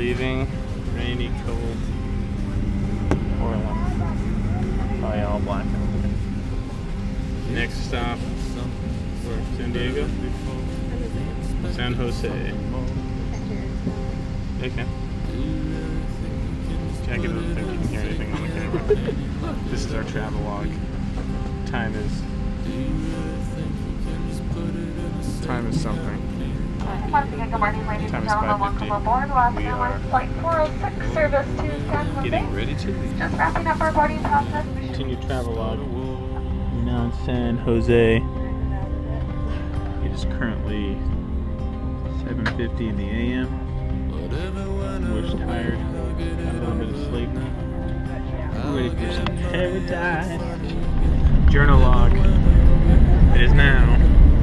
leaving. Rainy, cold. Portland. Probably all black. Next stop, San Diego. San Jose. Okay. Jackie doesn't think you can hear anything on the camera. This is our travel log. Time is something. Once again, good morning, ladies and gentlemen. Welcome aboard. We are Flight 406 service to San Jose. getting ready to leave. Just wrapping up our boarding process. Continue travel log. Now in San Jose. It is currently 7:50 in the AM. We're tired. Got a little bit of sleep. We're ready for some paradise. Journal log. It is now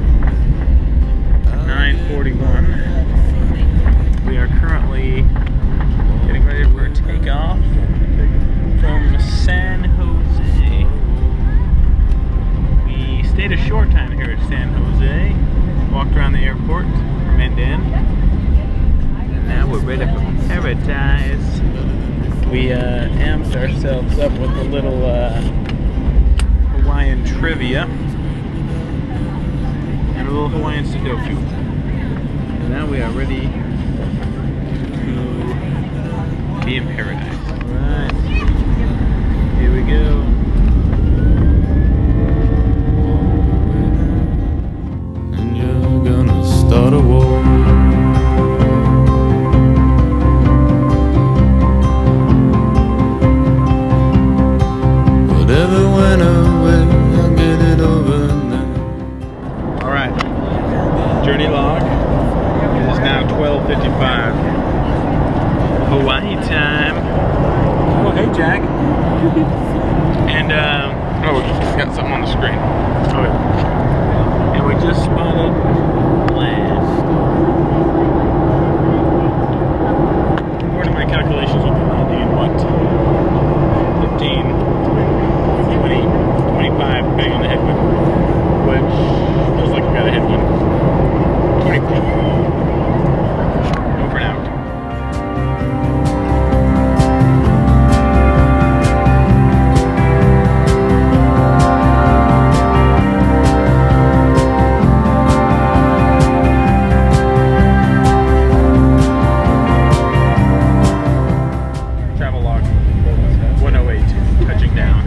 9:41. We are currently getting ready for a takeoff from San Jose. We stayed a short time here at San Jose. Walked around the airport from end to end. And now we're ready for paradise. We amped ourselves up with a little Hawaiian trivia and a little Hawaiian Sudoku. And now we are ready to be in paradise. Alright, here we go. And you're gonna start a war. Whatever went away, I'll get it over now. Alright, journey log. It is now 12:55. Hawaii time. Oh, hey Jack. And, oh, we just got something on the screen. Okay. And we just spotted land. According to my calculations, we'll be landing in what? 15, 20, 25, depending on the headwind. Which feels like we got a headwind. 24. Over and out. Travel log 108, touching down.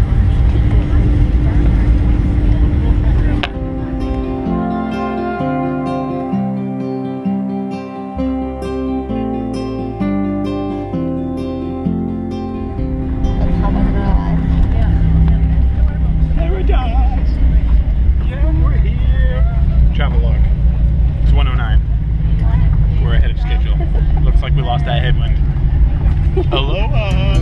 Paradise! Yeah, we're here! Travel log. It's 109. We're ahead of schedule. Looks like we lost that headwind. Aloha!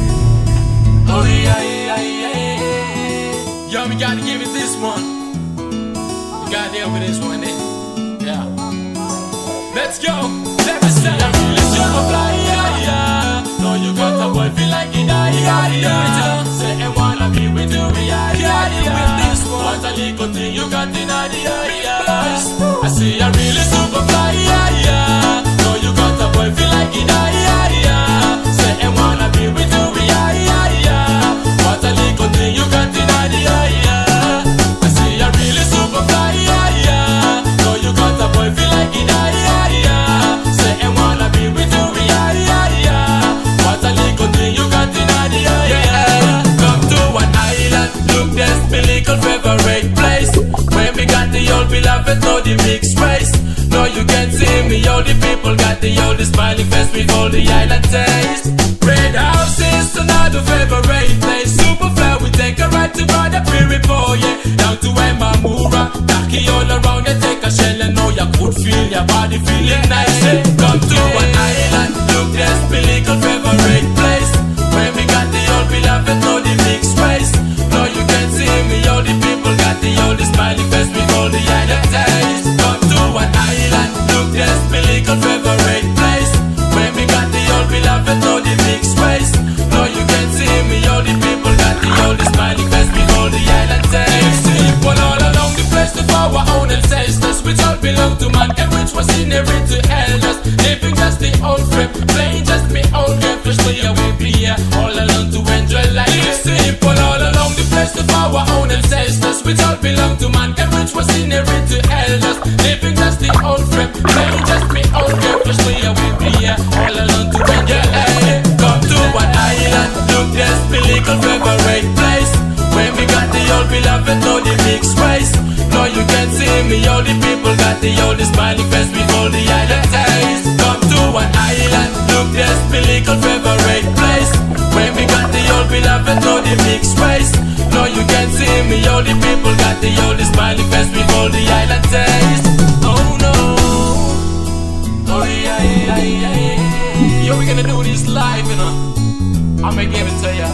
Oh yeah, yeah, yeah. Yo, we gotta give it this one. You gotta deal with this one, then. Yeah. Let's go. Let me say I'm really super fly, yeah, yeah. No, you got a boy feel like it, yeah, yeah. Say I wanna be with you, yeah, yeah, with this one. What a little thing you got in the yeah. I say I'm really super fly, yeah, yeah. No, you got a boy feel like it, yeah, yeah. Say I wanna be with you, yeah, yeah. What a little thing you got in the yeah. I say I'm really super fly, yeah, yeah. No, you got a boy feel like it, yeah, yeah. Say I wanna be with you, yeah, yeah. What a little thing you got in the yeah. Come to one island, look, there's my little favorite place. When we got the old beloved, know the mixed race. No, you can't see me, all the people got the oldest smiling face with all the island taste. Red House is another favorite place. Super fly, we take a ride to Brother Prairie Boy, yeah. Down to Emamura, Taki all around, you take a shell and know you could feel your body feeling nice, yeah. Come to one island, look, there's my little favorite place. When we got the old beloved, know the mixed race. No, you can't see me, all the people got the oldest smiling face with all the island taste. Come to one island, look, there's my little favorite place. When we got the old beloved, know the mixed race. No, you can't see me, all the people got the oldest smiling face with all the island taste. People all along the place, the power own ancestors, which all belong to man and which was inherent to elders. elders, living just the old frame, playing just me old game. Fish me away, be here all alone to enjoy life. Live simple all along the place of our own ancestors, which all belong to mankind, which was inherent to elders, living just the old frame, playing just me old game. Fish me away, be here all alone to enjoy life. Come to one island, look this biblical favorite place, where we got the old beloved, know the mixed race. No, you can see me, all the people got the oldest smiling face with all the island taste. Come to one island, look this biblical favorite place, where we got the old beloved, know the mixed race. No, you can see me, all the people got the oldest smiling face with all the island taste. Oh no, oh yeah, yeah, yeah, yeah. Yo, we gonna do this live, you know. I'ma give it to ya.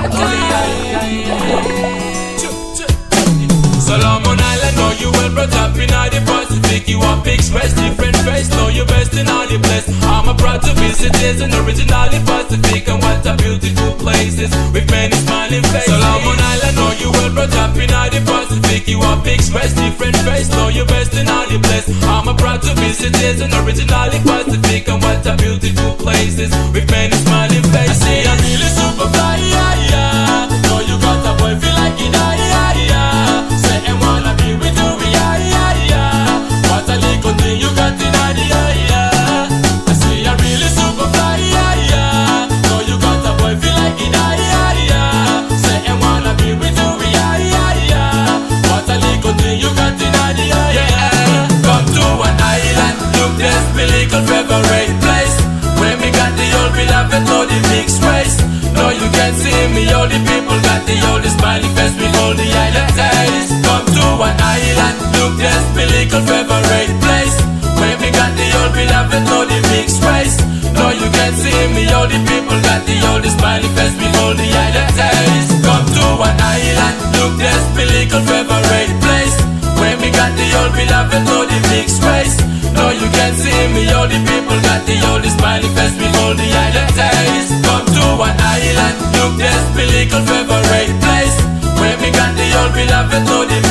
Solomon Island, know you well brought up in all the Pacific. You are big space, different face, know you best in all the place. I'm a proud to visit this and originally Pacific. And what a beautiful places with many smiling faces. Solomon Island, know you well brought up in all the Pacific. You are big space, different face, know you best in all the place. I'm a proud to visit this and originally Pacific. And what a beautiful places with many smiling faces. I see I'm really super fly, yeah, yeah. Know you got a boy feel like it, yeah, yeah. Say and wanna be with you, yeah, yeah, yeah. What a little thing you got in idea, yeah. I see I'm really super fly, yeah, yeah. Know you got a boy feel like it, yeah, yeah. Say and wanna be with you, yeah, yeah, yeah. What a little thing you got in idea, yeah. Come to one island, look this biblical favorite place, where we got the old beloved, know the mixed race. No, you can see me, all the people got the oldest smiling face with all the island taste. Come to one island, look this biblical favorite place, where we got the old beloved, know the mixed race. No, you can see me, all the people got the oldest smiling face with all the island taste. Come to one island, look this biblical favorite place, where we got the old beloved, know the mixed race. No, you can see me, all the people got the oldest smiling face with all the island taste. Come to one island, look this biblical favorite place, where we got the old beloved, know the